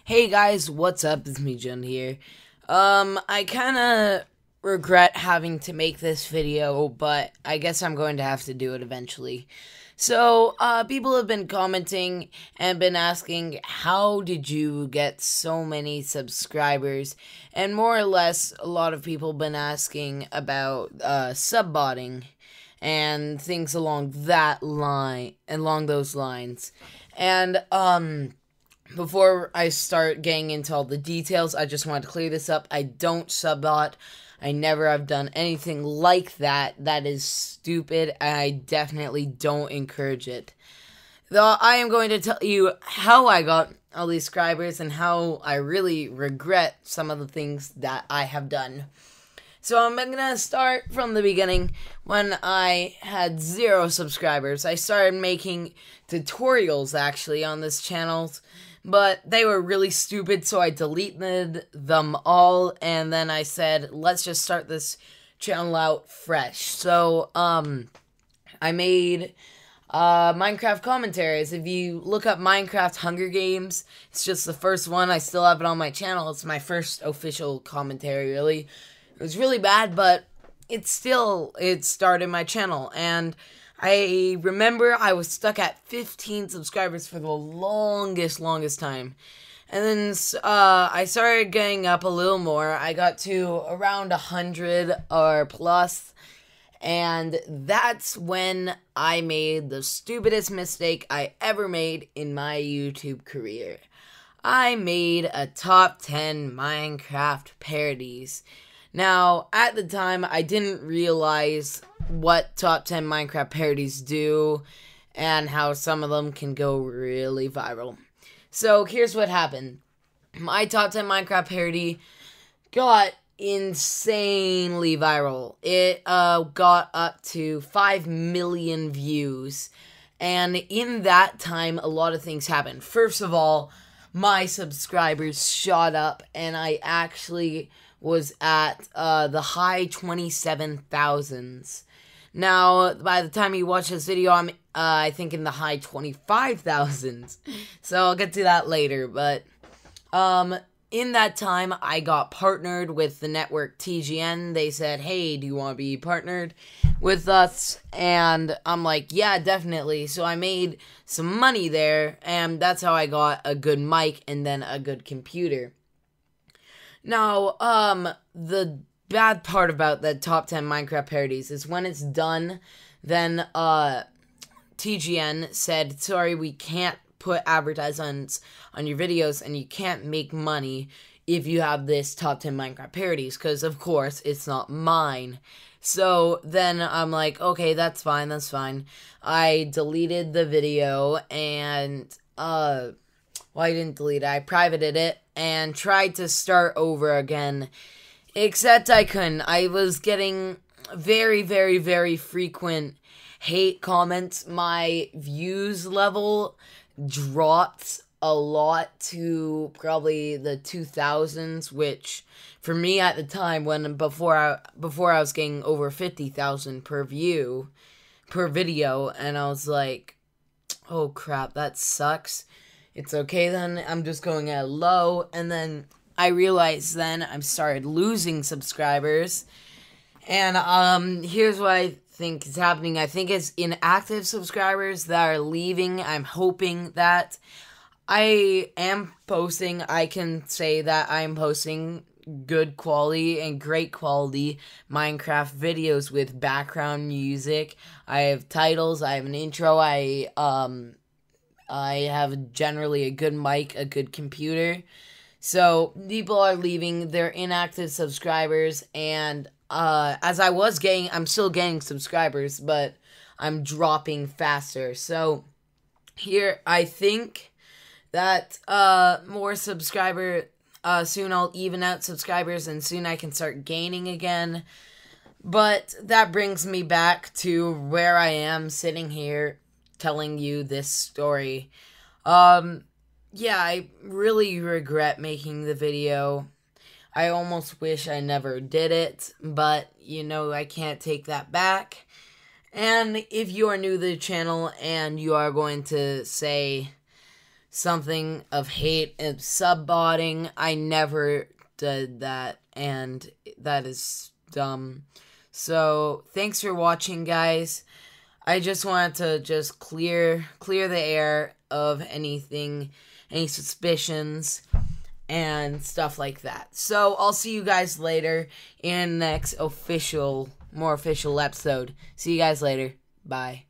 Hey guys, what's up? It's me, Jun here. I kinda regret having to make this video, but I guess I'm going to have to do it eventually. So, people have been commenting and been asking, how did you get so many subscribers? And more or less, a lot of people have been asking about, subbotting and things along those lines. And, before I start getting into all the details, I just want to clear this up. I don't subbot. I never have done anything like that. That is stupid, and I definitely don't encourage it. Though I am going to tell you how I got all these subscribers and how I really regret some of the things that I have done. So I'm going to start from the beginning. When I had 0 subscribers, I started making tutorials actually on this channel. But they were really stupid, so I deleted them all, and then I said, let's just start this channel out fresh. So, I made, Minecraft commentaries. If you look up Minecraft Hunger Games, it's just the first one. I still have it on my channel. It's my first official commentary, really. It was really bad, but it started my channel, and I remember I was stuck at 15 subscribers for the longest time. And then I started getting up a little more. I got to around 100 or plus. And that's when I made the stupidest mistake I ever made in my YouTube career. I made a top 10 Minecraft parodies. Now, at the time, I didn't realize what top 10 Minecraft parodies do and how some of them can go really viral. So, here's what happened. My top 10 Minecraft parody got insanely viral. It got up to 5 million views. And in that time, a lot of things happened. First of all, my subscribers shot up, and I actually was at the high 27,000s. Now, by the time you watch this video, I'm I think in the high 25,000s. So I'll get to that later, but in that time I got partnered with the network TGN. They said, "Hey, do you want to be partnered with us?" And I'm like, "Yeah, definitely." So I made some money there, and that's how I got a good mic and then a good computer. Now, the bad part about the top 10 Minecraft parodies is when it's done, then, TGN said, sorry, we can't put advertisements on your videos, and you can't make money if you have this top 10 Minecraft parodies, because, of course, it's not mine. So, then I'm like, okay, that's fine. I deleted the video, and, well, I didn't delete it, I privated it, and tried to start over again, except I couldn't. I was getting very frequent hate comments. My views level dropped a lot to probably the 2000s, which for me at the time, before I was getting over 50,000 per video, and I was like, oh crap, that sucks. It's okay then, I'm just going at low, and then I realized then I started losing subscribers, and here's what I think is happening. I think it's inactive subscribers that are leaving. I'm hoping that I am posting. I can say that I'm posting good quality and great quality Minecraft videos with background music. I have titles, I have an intro, I have generally a good mic, a good computer. So, people are leaving, they're inactive subscribers, and, I'm still getting subscribers, but I'm dropping faster. So, here, I think that, more soon I'll even out subscribers, and soon I can start gaining again. But, that brings me back to where I am, sitting here, telling you this story. Yeah, I really regret making the video. I almost wish I never did it, but, you know, I can't take that back. And if you are new to the channel and you are going to say something of hate and sub-botting. I never did that, and that is dumb. So, thanks for watching, guys. I just wanted to just clear the air of any suspicions and stuff like that. So, I'll see you guys later in the next more official episode. See you guys later. Bye.